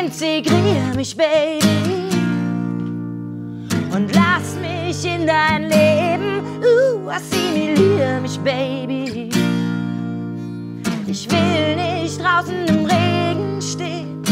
Integrier mich, Baby, und lass mich in dein Leben. Assimilier mich, Baby. Ich will nicht draußen im Regen stehen